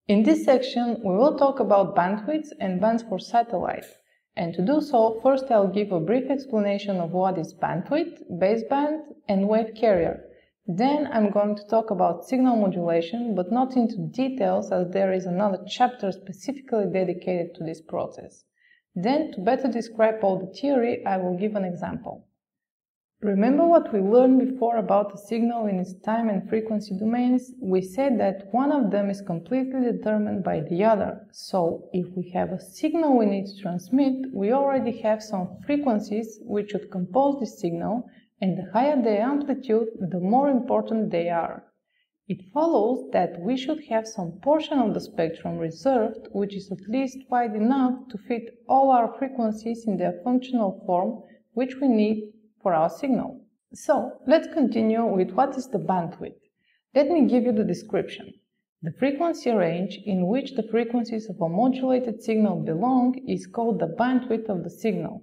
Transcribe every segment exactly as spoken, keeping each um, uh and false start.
In this section, we will talk about bandwidths and bands for satellite. And to do so, first I'll give a brief explanation of what is bandwidth, baseband, and wave carrier. Then I'm going to talk about signal modulation, but not into details as there is another chapter specifically dedicated to this process. Then, to better describe all the theory, I will give an example. Remember what we learned before about the signal in its time and frequency domains? We said that one of them is completely determined by the other. So, if we have a signal we need to transmit, we already have some frequencies which should compose this signal, and the higher the amplitude, the more important they are. It follows that we should have some portion of the spectrum reserved, which is at least wide enough to fit all our frequencies in their functional form, which we need for our signal. So, let's continue with what is the bandwidth. Let me give you the description. The frequency range in which the frequencies of a modulated signal belong is called the bandwidth of the signal.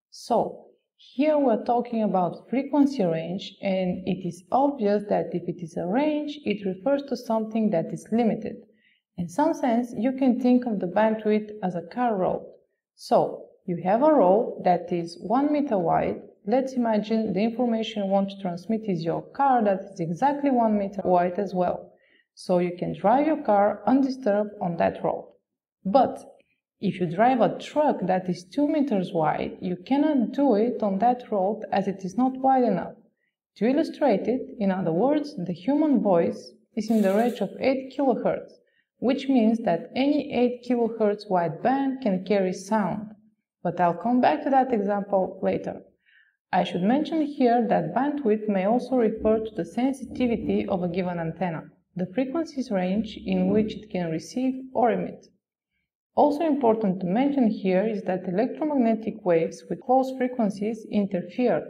So, here we're talking about frequency range, and it is obvious that if it is a range, it refers to something that is limited. In some sense, you can think of the bandwidth as a car road. So, you have a road that is one meter wide. Let's imagine the information you want to transmit is your car that is exactly one meter wide as well. So you can drive your car undisturbed on that road. But if you drive a truck that is two meters wide, you cannot do it on that road as it is not wide enough. To illustrate it, in other words, the human voice is in the range of eight kilohertz, which means that any eight kilohertz wide band can carry sound. But I'll come back to that example later. I should mention here that bandwidth may also refer to the sensitivity of a given antenna, the frequencies range in which it can receive or emit. Also important to mention here is that electromagnetic waves with close frequencies interfere.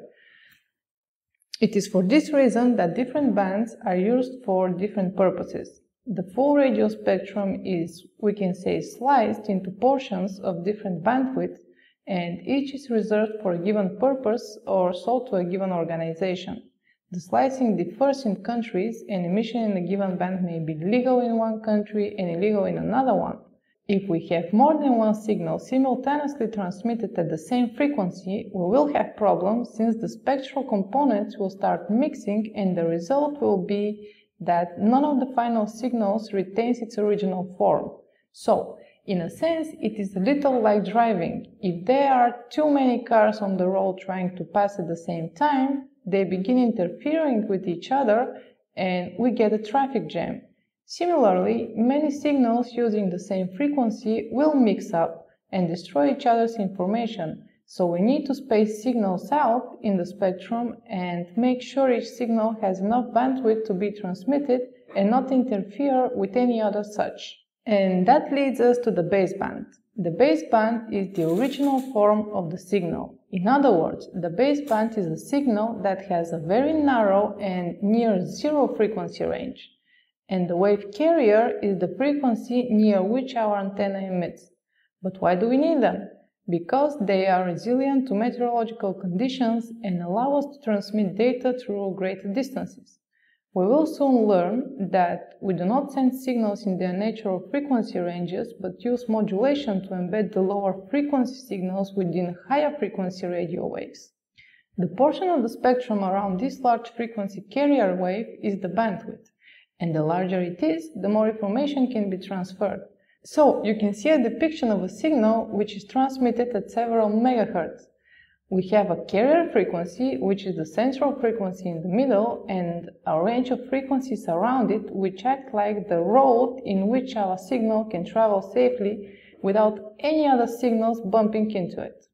It is for this reason that different bands are used for different purposes. The full radio spectrum is, we can say, sliced into portions of different bandwidths, and each is reserved for a given purpose or sold to a given organization. The slicing differs in countries, and emission in a given band may be legal in one country and illegal in another one. If we have more than one signal simultaneously transmitted at the same frequency, we will have problems since the spectral components will start mixing, and the result will be that none of the final signals retains its original form. So, in a sense, it is a little like driving. If there are too many cars on the road trying to pass at the same time, they begin interfering with each other and we get a traffic jam. Similarly, many signals using the same frequency will mix up and destroy each other's information. So we need to space signals out in the spectrum and make sure each signal has enough bandwidth to be transmitted and not interfere with any other such. And that leads us to the baseband. The baseband is the original form of the signal. In other words, the baseband is a signal that has a very narrow and near zero frequency range. And the wave carrier is the frequency near which our antenna emits. But why do we need them? Because they are resilient to meteorological conditions and allow us to transmit data through greater distances. We will soon learn that we do not send signals in their natural frequency ranges, but use modulation to embed the lower frequency signals within higher frequency radio waves. The portion of the spectrum around this large frequency carrier wave is the bandwidth, and the larger it is, the more information can be transferred. So, you can see a depiction of a signal which is transmitted at several megahertz. We have a carrier frequency, which is the central frequency in the middle, and a range of frequencies around it, which act like the road in which our signal can travel safely without any other signals bumping into it.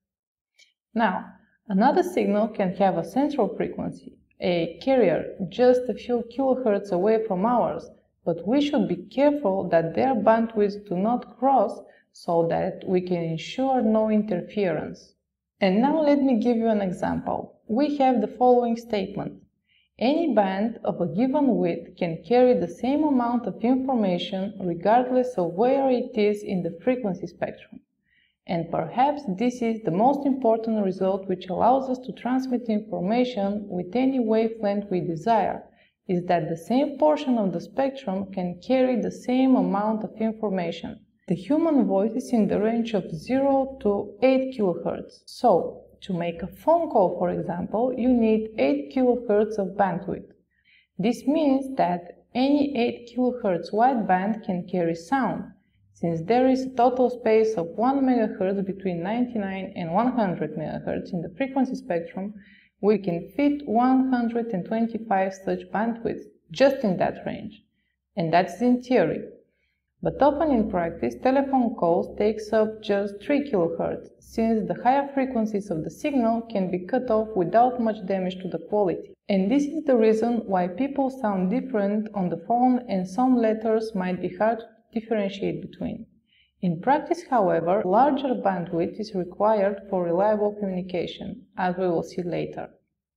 Now, another signal can have a central frequency, a carrier just a few kilohertz away from ours, but we should be careful that their bandwidths do not cross so that we can ensure no interference. And now let me give you an example. We have the following statement. Any band of a given width can carry the same amount of information regardless of where it is in the frequency spectrum. And perhaps this is the most important result which allows us to transmit information with any wavelength we desire. is that the same portion of the spectrum can carry the same amount of information. The human voice is in the range of zero to eight kilohertz. So, to make a phone call, for example, you need eight kilohertz of bandwidth. This means that any eight kilohertz wideband can carry sound. Since there is a total space of one megahertz between ninety-nine and one hundred megahertz in the frequency spectrum, we can fit one hundred twenty-five such bandwidths just in that range. And that's in theory. But often in practice, telephone calls takes up just three kilohertz, since the higher frequencies of the signal can be cut off without much damage to the quality. And this is the reason why people sound different on the phone and some letters might be hard to differentiate between. In practice, however, larger bandwidth is required for reliable communication, as we will see later.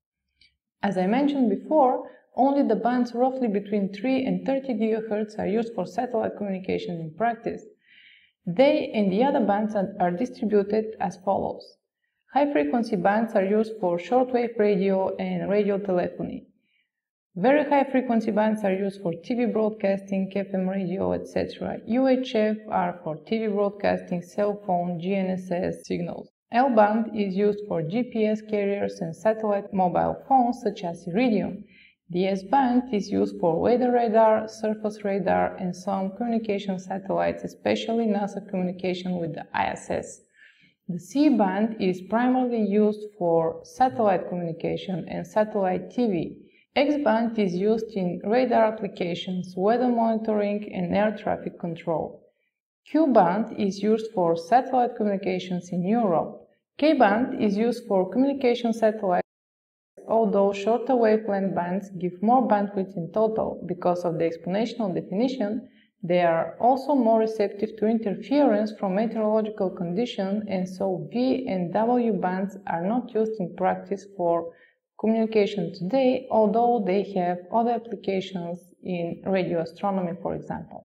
As I mentioned before, only the bands roughly between three and thirty gigahertz are used for satellite communication in practice. They and the other bands are distributed as follows. High-frequency bands are used for shortwave radio and radio telephony. Very high-frequency bands are used for T V broadcasting, F M radio, et cetera. U H F are for T V broadcasting, cell phone, G N S S signals. L-band is used for G P S carriers and satellite mobile phones such as Iridium. The S-band is used for weather radar, surface radar, and some communication satellites, especially NASA communication with the I S S. The C-band is primarily used for satellite communication and satellite T V. X-band is used in radar applications, weather monitoring, and air traffic control. Q-band is used for satellite communications in Europe. K-band is used for communication satellites, although shorter wavelength bands give more bandwidth in total. Because of the exponential definition, they are also more receptive to interference from meteorological conditions, and so V and W bands are not used in practice for communication today, although they have other applications in radio astronomy, for example.